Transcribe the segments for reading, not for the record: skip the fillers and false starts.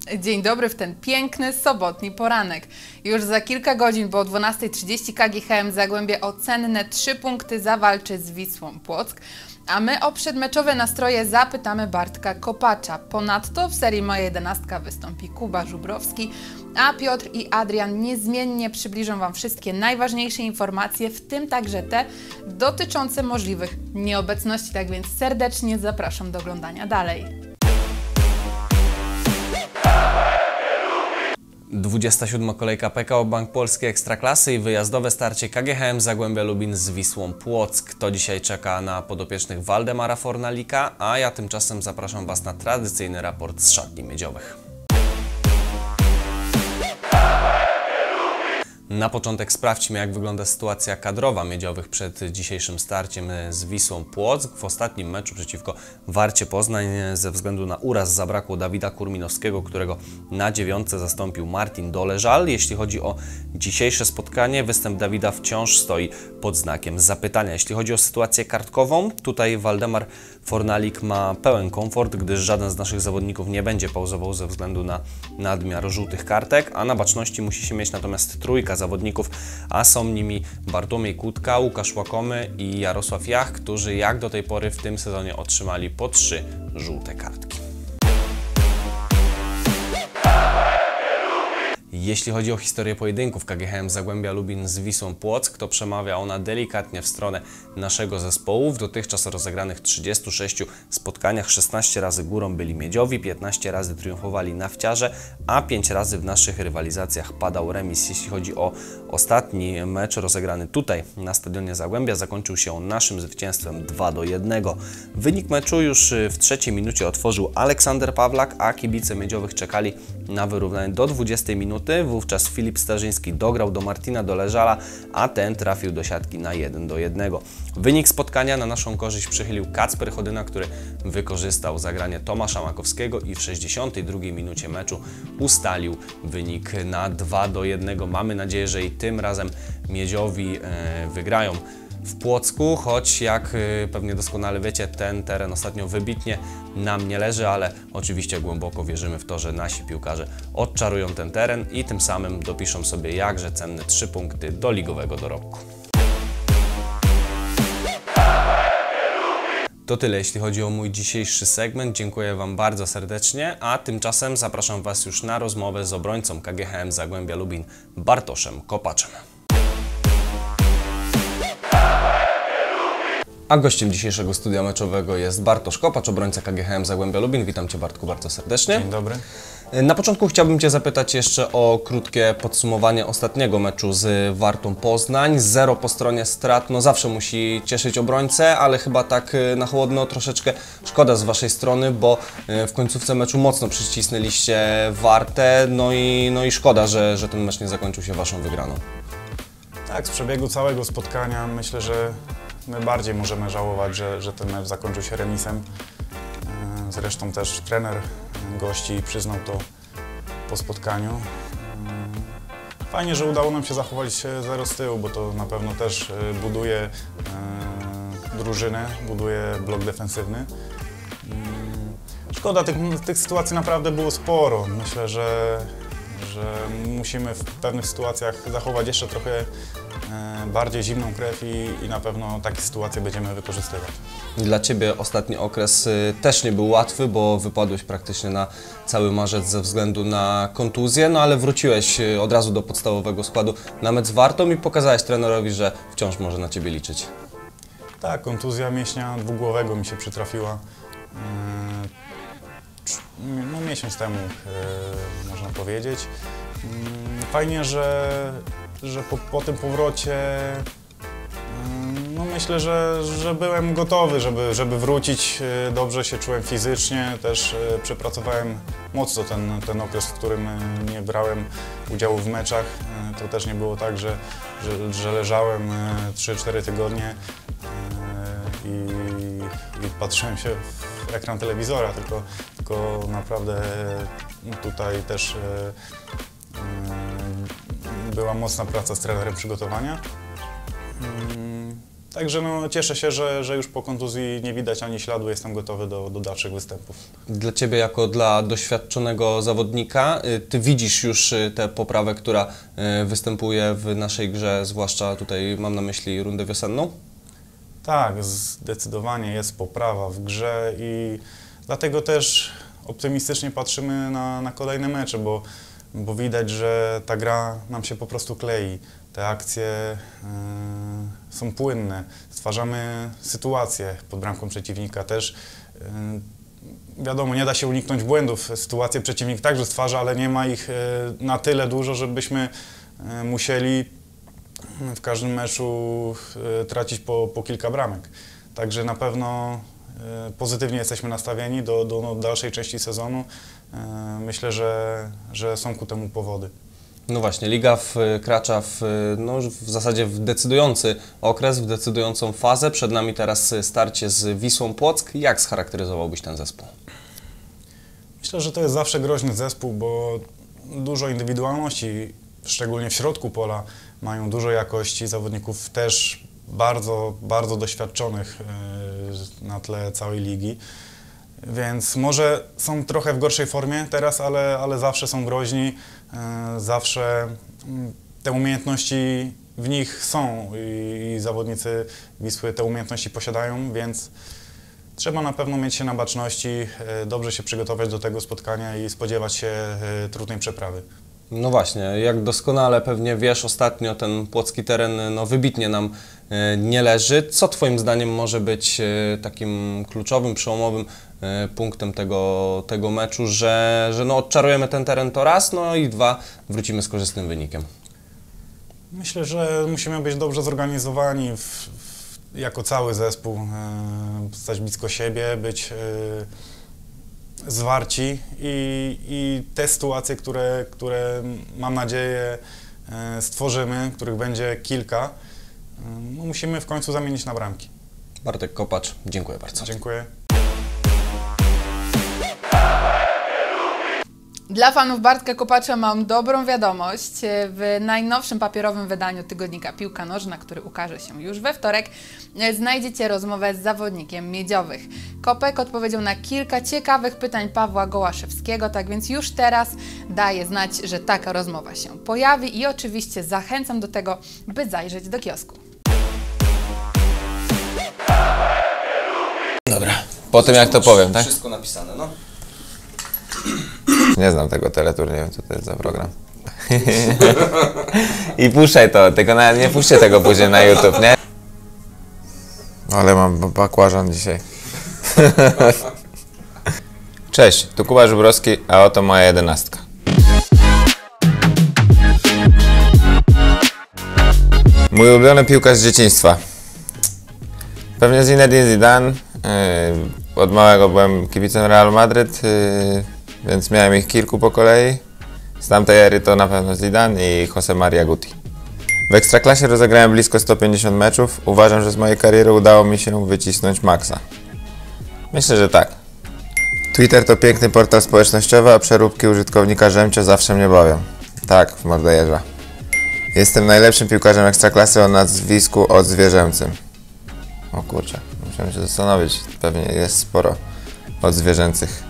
Dzień dobry w ten piękny, sobotni poranek. Już za kilka godzin, bo o 12:30 KGHM Zagłębie o cenne 3 punkty zawalczy z Wisłą Płock, a my o przedmeczowe nastroje zapytamy Bartka Kopacza. Ponadto w serii Moja 11 wystąpi Kuba Żubrowski, a Piotr i Adrian niezmiennie przybliżą Wam wszystkie najważniejsze informacje, w tym także te dotyczące możliwych nieobecności. Tak więc serdecznie zapraszam do oglądania dalej. 27. kolejka PKO Bank Polski Ekstraklasy i wyjazdowe starcie KGHM Zagłębia Lubin z Wisłą Płock. To dzisiaj czeka na podopiecznych Waldemara Fornalika, a ja tymczasem zapraszam Was na tradycyjny raport z szatni miedziowych. Na początek sprawdźmy, jak wygląda sytuacja kadrowa miedziowych przed dzisiejszym starciem z Wisłą Płock. W ostatnim meczu przeciwko Warcie Poznań ze względu na uraz zabrakło Dawida Kurminowskiego, którego na dziewiątce zastąpił Martin Doleżal. Jeśli chodzi o dzisiejsze spotkanie, występ Dawida wciąż stoi pod znakiem zapytania. Jeśli chodzi o sytuację kartkową, tutaj Waldemar Fornalik ma pełen komfort, gdyż żaden z naszych zawodników nie będzie pauzował ze względu na nadmiar żółtych kartek, a na baczności musi się mieć natomiast trójka zawodników, a są nimi Bartłomiej Kutka, Łukasz Łakomy i Jarosław Jach, którzy jak do tej pory w tym sezonie otrzymali po 3 żółte kartki. Jeśli chodzi o historię pojedynków KGHM Zagłębia Lubin z Wisłą Płock, to przemawia ona delikatnie w stronę naszego zespołu. W dotychczas rozegranych 36 spotkaniach 16 razy górą byli miedziowi, 15 razy triumfowali nawciarze, a 5 razy w naszych rywalizacjach padał remis. Jeśli chodzi o ostatni mecz rozegrany tutaj na stadionie Zagłębia, zakończył się on naszym zwycięstwem 2-1. Wynik meczu już w trzeciej minucie otworzył Aleksander Pawlak, a kibice miedziowych czekali na wyrównanie do 20 minuty. Wówczas Filip Starzyński dograł do Martina Doleżala, a ten trafił do siatki na 1-1. Wynik spotkania na naszą korzyść przychylił Kacper Chodyna, który wykorzystał zagranie Tomasza Makowskiego i w 62 minucie meczu ustalił wynik na 2-1. Mamy nadzieję, że i tym razem miedziowi wygrają w Płocku, choć jak pewnie doskonale wiecie, ten teren ostatnio wybitnie nam nie leży, ale oczywiście głęboko wierzymy w to, że nasi piłkarze odczarują ten teren i tym samym dopiszą sobie jakże cenne 3 punkty do ligowego dorobku. To tyle, jeśli chodzi o mój dzisiejszy segment. Dziękuję Wam bardzo serdecznie, a tymczasem zapraszam Was już na rozmowę z obrońcą KGHM Zagłębia Lubin, Bartoszem Kopaczem. A gościem dzisiejszego studia meczowego jest Bartosz Kopacz, obrońca KGHM Zagłębia Lubin. Witam Cię, Bartku, bardzo serdecznie. Dzień dobry. Na początku chciałbym Cię zapytać jeszcze o krótkie podsumowanie ostatniego meczu z Wartą Poznań. 0 po stronie strat, no zawsze musi cieszyć obrońcę, ale chyba tak na chłodno troszeczkę szkoda z Waszej strony, bo w końcówce meczu mocno przycisnęliście Wartę, no i szkoda, że ten mecz nie zakończył się Waszą wygraną. Tak, z przebiegu całego spotkania myślę, że my bardziej możemy żałować, że ten mecz zakończył się remisem. Zresztą też trener gości przyznał to po spotkaniu. Fajnie, że udało nam się zachować 0 z tyłu, bo to na pewno też buduje drużynę, buduje blok defensywny. Szkoda, tych sytuacji naprawdę było sporo. Myślę, że musimy w pewnych sytuacjach zachować jeszcze trochę bardziej zimną krew i na pewno takie sytuacje będziemy wykorzystywać. Dla Ciebie ostatni okres też nie był łatwy, bo wypadłeś praktycznie na cały marzec ze względu na kontuzję, no ale wróciłeś od razu do podstawowego składu na mecz z Wartą i pokazałeś trenerowi, że wciąż może na Ciebie liczyć. Tak, kontuzja mięśnia dwugłowego mi się przytrafiła. No, miesiąc temu, można powiedzieć. Fajnie, że po tym powrocie no myślę, że byłem gotowy, żeby wrócić. Dobrze się czułem fizycznie, też przepracowałem mocno ten okres, w którym nie brałem udziału w meczach. To też nie było tak, że leżałem 3-4 tygodnie i patrzyłem się w ekran telewizora, tylko naprawdę tutaj też była mocna praca z trenerem przygotowania. Także no, cieszę się, że już po kontuzji nie widać ani śladu, jestem gotowy do dalszych występów. Dla Ciebie jako dla doświadczonego zawodnika, Ty widzisz już tę poprawę, która występuje w naszej grze, zwłaszcza tutaj mam na myśli rundę wiosenną? Tak, zdecydowanie jest poprawa w grze i dlatego też optymistycznie patrzymy na kolejne mecze, bo widać, że ta gra nam się po prostu klei. Te akcje są płynne, stwarzamy sytuacje pod bramką przeciwnika też. Wiadomo, nie da się uniknąć błędów, sytuacje przeciwnik także stwarza, ale nie ma ich na tyle dużo, żebyśmy musieli w każdym meczu tracić po kilka bramek. Także na pewno pozytywnie jesteśmy nastawieni do dalszej części sezonu. Myślę, że są ku temu powody. No właśnie, liga wkracza w zasadzie w decydujący okres, w decydującą fazę. Przed nami teraz starcie z Wisłą Płock. Jak scharakteryzowałbyś ten zespół? Myślę, że to jest zawsze groźny zespół, bo dużo indywidualności, szczególnie w środku pola, mają dużo jakości, zawodników też bardzo, bardzo doświadczonych na tle całej ligi. Więc może są trochę w gorszej formie teraz, ale zawsze są groźni, zawsze te umiejętności w nich są i zawodnicy Wisły te umiejętności posiadają, więc trzeba na pewno mieć się na baczności, dobrze się przygotować do tego spotkania i spodziewać się trudnej przeprawy. No właśnie, jak doskonale pewnie wiesz, ostatnio ten płocki teren wybitnie nam nie leży. Co Twoim zdaniem może być takim kluczowym, przełomowym punktem tego meczu, że odczarujemy ten teren to raz, no i dwa, wrócimy z korzystnym wynikiem? Myślę, że musimy być dobrze zorganizowani jako cały zespół, stać blisko siebie, być zwarci i te sytuacje, które mam nadzieję stworzymy, których będzie kilka, musimy w końcu zamienić na bramki. Bartek Kopacz, dziękuję bardzo. Dziękuję. Dla fanów Bartka Kopacza mam dobrą wiadomość. W najnowszym papierowym wydaniu tygodnika Piłka Nożna, który ukaże się już we wtorek, znajdziecie rozmowę z zawodnikiem Miedziowych. Kopek odpowiedział na kilka ciekawych pytań Pawła Gołaszewskiego, tak więc już teraz daję znać, że taka rozmowa się pojawi i oczywiście zachęcam do tego, by zajrzeć do kiosku. Dobra, po tym jak to powiem, tak? Wszystko napisane, no. Nie znam tego teleturnieju, co to jest za program. I puszczaj to, tylko nawet nie puszczę tego później na YouTube, nie? Ale mam bakłażan dzisiaj. Cześć, tu Kuba Żubrowski, a oto moja 11. Mój ulubiony piłkarz z dzieciństwa. Pewnie Zinedine Zidane. Od małego byłem kibicem Realu Madryt, więc miałem ich kilku po kolei. Z tamtej ery to na pewno Zidane i José María Guti. W Ekstraklasie rozegrałem blisko 150 meczów. Uważam, że z mojej kariery udało mi się wycisnąć maksa. Myślę, że tak. Twitter to piękny portal społecznościowy, a przeróbki użytkownika Rzemcio zawsze mnie bawią. Tak, w mordę jeża. Jestem najlepszym piłkarzem Ekstraklasy o nazwisku odzwierzęcym. O kurczę, musiałem się zastanowić. Pewnie jest sporo odzwierzęcych.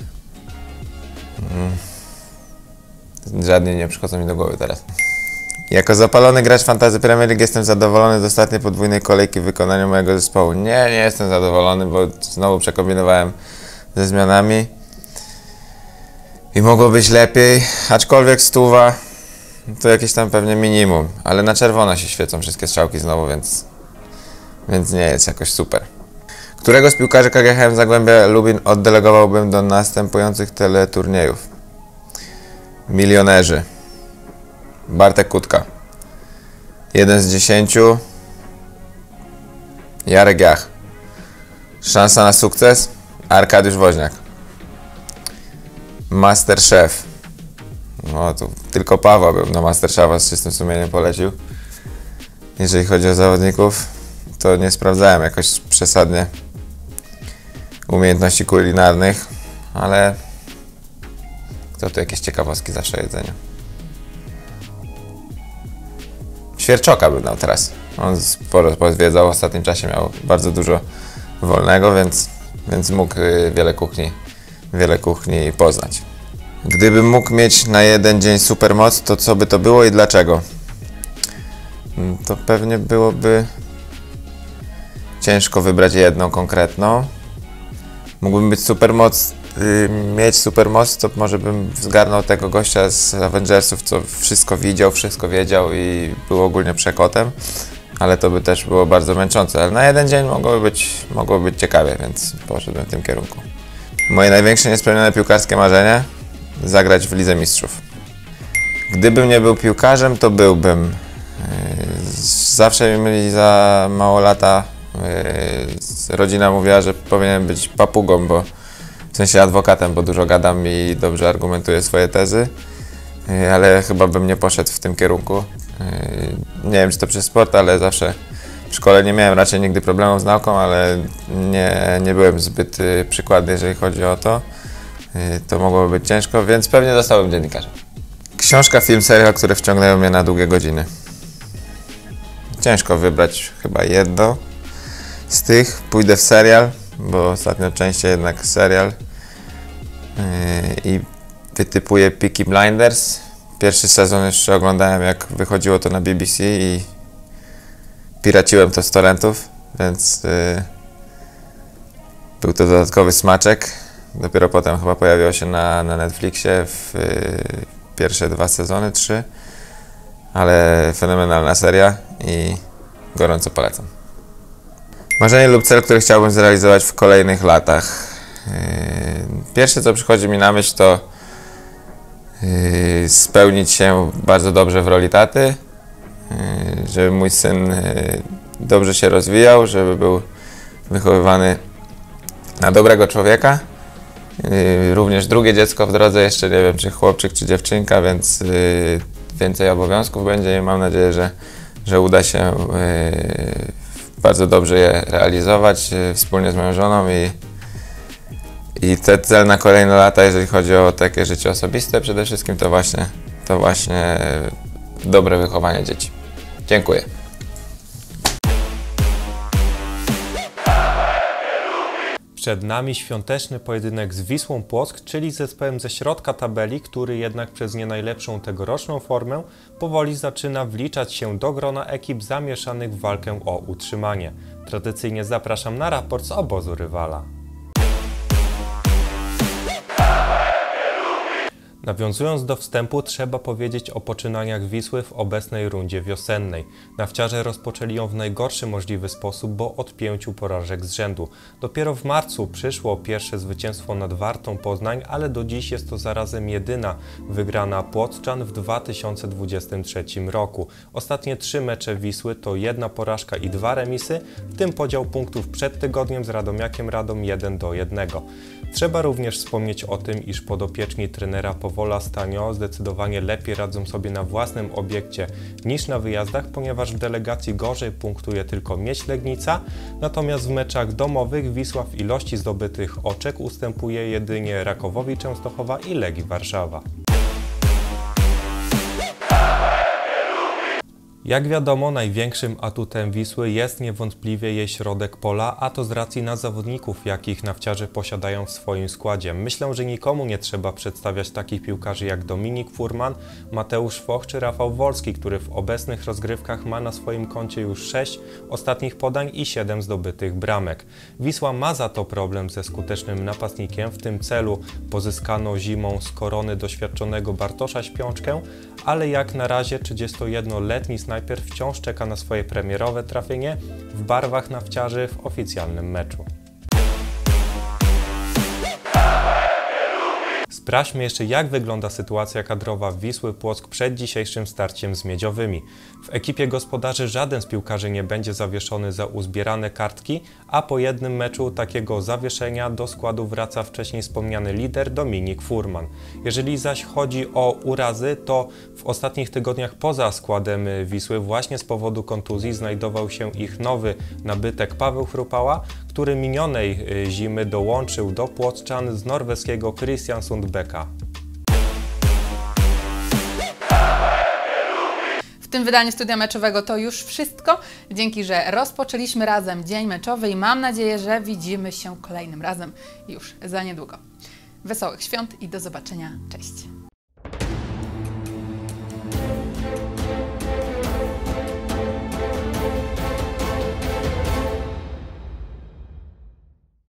Żadnie nie przychodzą mi do głowy teraz. Jako zapalony gracz Fantasy Premier League jestem zadowolony z ostatniej podwójnej kolejki w wykonaniu mojego zespołu. Nie jestem zadowolony, bo znowu przekombinowałem ze zmianami. I mogło być lepiej, aczkolwiek 100 to jakieś tam pewnie minimum. Ale na czerwono się świecą wszystkie strzałki znowu, więc nie jest jakoś super. Którego z piłkarzy KGHM Zagłębia Lubin oddelegowałbym do następujących teleturniejów? Milionerzy. Bartek Kutka. 1 z 10. Jarek Jach. Szansa na sukces? Arkadiusz Woźniak. Masterchef. No tu tylko Pawła bym na Masterchefa z czystym sumieniem polecił. Jeżeli chodzi o zawodników, to nie sprawdzałem jakoś przesadnie umiejętności kulinarnych, ale kto tu jakieś ciekawostki zawsze o jedzeniu. Świerczoka bym dał teraz. On sporo pozwiedzał, w ostatnim czasie miał bardzo dużo wolnego, więc mógł wiele kuchni poznać. Gdybym mógł mieć na jeden dzień supermoc, to co by to było i dlaczego? To pewnie byłoby ciężko wybrać jedną konkretną. Mógłbym mieć supermoc, to może bym zgarnął tego gościa z Avengersów, co wszystko widział, wszystko wiedział i był ogólnie przekotem, ale to by też było bardzo męczące. Ale na jeden dzień mogłoby być ciekawie, więc poszedłem w tym kierunku. Moje największe niespełnione piłkarskie marzenie? Zagrać w Lidze Mistrzów. Gdybym nie był piłkarzem, to byłbym. Zawsze mi mieli za mało lata. Rodzina mówiła, że powinienem być papugą, w sensie adwokatem, bo dużo gadam i dobrze argumentuję swoje tezy, ale chyba bym nie poszedł w tym kierunku. Nie wiem, czy to przez sport, ale zawsze w szkole nie miałem raczej nigdy problemów z nauką, ale nie byłem zbyt przykładny, jeżeli chodzi o to. To mogłoby być ciężko, więc pewnie zostałbym dziennikarzem. Książka, film, serial, które wciągnęły mnie na długie godziny. Ciężko wybrać chyba jedno z tych. Pójdę w serial, bo ostatnio częściej jednak serial. I wytypuję Peaky Blinders. Pierwszy sezon jeszcze oglądałem, jak wychodziło to na BBC i piraciłem to z torrentów, więc był to dodatkowy smaczek. Dopiero potem chyba pojawiło się na Netflixie w pierwsze 2 sezony, 3. Ale fenomenalna seria i gorąco polecam. Marzenie lub cel, który chciałbym zrealizować w kolejnych latach. Pierwsze, co przychodzi mi na myśl, to spełnić się bardzo dobrze w roli taty, żeby mój syn dobrze się rozwijał, żeby był wychowywany na dobrego człowieka. Również drugie dziecko w drodze, jeszcze nie wiem, czy chłopczyk, czy dziewczynka, więc więcej obowiązków będzie i mam nadzieję, że uda się bardzo dobrze je realizować wspólnie z moją żoną i ten cel na kolejne lata, jeżeli chodzi o takie życie osobiste przede wszystkim, to właśnie dobre wychowanie dzieci. Dziękuję. Przed nami świąteczny pojedynek z Wisłą Płock, czyli zespołem ze środka tabeli, który jednak przez nie najlepszą tegoroczną formę powoli zaczyna wliczać się do grona ekip zamieszanych w walkę o utrzymanie. Tradycyjnie zapraszam na raport z obozu rywala. Nawiązując do wstępu, trzeba powiedzieć o poczynaniach Wisły w obecnej rundzie wiosennej. Nawciarze rozpoczęli ją w najgorszy możliwy sposób, bo od 5 porażek z rzędu. Dopiero w marcu przyszło pierwsze zwycięstwo nad Wartą Poznań, ale do dziś jest to zarazem jedyna wygrana Płockczan w 2023 roku. Ostatnie 3 mecze Wisły to 1 porażka i 2 remisy, w tym podział punktów przed tygodniem z Radomiakiem Radom 1:1. Trzeba również wspomnieć o tym, iż podopieczni trenera Powola Stanio zdecydowanie lepiej radzą sobie na własnym obiekcie niż na wyjazdach, ponieważ w delegacji gorzej punktuje tylko Miedź Legnica, natomiast w meczach domowych Wisła w ilości zdobytych oczek ustępuje jedynie Rakowowi Częstochowa i Legii Warszawa. Jak wiadomo, największym atutem Wisły jest niewątpliwie jej środek pola, a to z racji na zawodników, jakich nawciarze posiadają w swoim składzie. Myślę, że nikomu nie trzeba przedstawiać takich piłkarzy jak Dominik Furman, Mateusz Foch czy Rafał Wolski, który w obecnych rozgrywkach ma na swoim koncie już 6 ostatnich podań i 7 zdobytych bramek. Wisła ma za to problem ze skutecznym napastnikiem. W tym celu pozyskano zimą z Korony doświadczonego Bartosza Śpiączkę, ale jak na razie 31-letni snajper wciąż czeka na swoje premierowe trafienie w barwach nawciarzy w oficjalnym meczu. Sprawdźmy jeszcze, jak wygląda sytuacja kadrowa Wisły Płock przed dzisiejszym starciem z Miedziowymi. W ekipie gospodarzy żaden z piłkarzy nie będzie zawieszony za uzbierane kartki, a po jednym meczu takiego zawieszenia do składu wraca wcześniej wspomniany lider Dominik Furman. Jeżeli zaś chodzi o urazy, to w ostatnich tygodniach poza składem Wisły właśnie z powodu kontuzji znajdował się ich nowy nabytek Paweł Chrupała, który minionej zimy dołączył do Płockczan z norweskiego Kristiansund Beka. W tym wydaniu Studia Meczowego to już wszystko. Dzięki, że rozpoczęliśmy razem dzień meczowy i mam nadzieję, że widzimy się kolejnym razem już za niedługo. Wesołych świąt i do zobaczenia. Cześć!